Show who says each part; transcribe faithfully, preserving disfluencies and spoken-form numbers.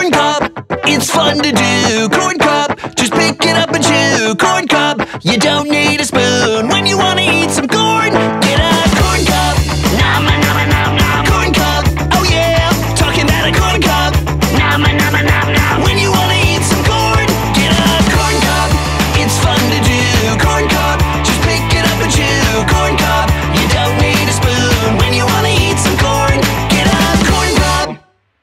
Speaker 1: Corn cob, it's fun to do. Corn cob, just pick it up and chew. Corn cob, you don't need a spoon. When